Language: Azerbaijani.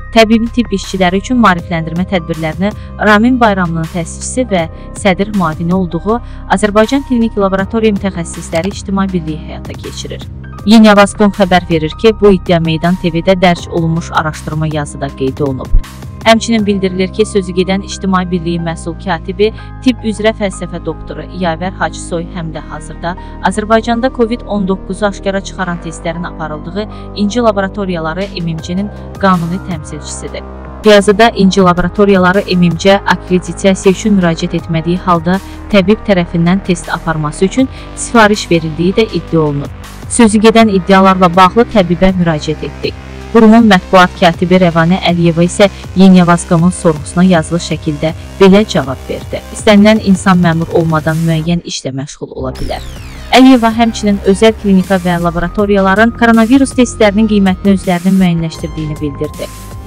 Təbii tibb işçiləri üçün maarifləndirmə tədbirlərini Ramin Bayramlının təsisçisi və sədr müavini olduğu Azərbaycan Klinik Laboratoriya Mütəxəssisləri İctimai Birliyi həyata keçirir. Yeniyavaz.com xəbər verir ki, bu iddia Meydan TV-də dərc olunmuş araşdırma yazıda qeyd olunub. Həmçinin bildirilir ki, sözügedən İctimai Birliyi məhsul katibi, tibb üzrə fəlsəfə doktoru Yavər Hacısoy həm də hazırda Azərbaycanda COVID-19-u aşkara çıxaran testlərin aparıldığı İnci Laboratoriyaları MMC-nin qanuni təmsilçisidir. Yazıda İnci Laboratoriyaları MMC akkreditasiyası üçün müraciət etmədiyi halda təbib tərəfindən test aparması üçün sifariş verildiyi də iddia olunur. Sözügedən iddialarla bağlı təbibə müraciət etdik. Qurumun mətbuat katibi Rəvanə Əliyeva isə Yeniyavaz.com'un sorğusuna yazılı şəkildə belə cavab verdi. İstənilən insan məmur olmadan müəyyən işlə məşğul ola bilər. Əliyeva həmçinin özəl klinika və laboratoriyaların koronavirus testlərinin qiymətini özlərinin müəyyənləşdirdiyini bildirdi.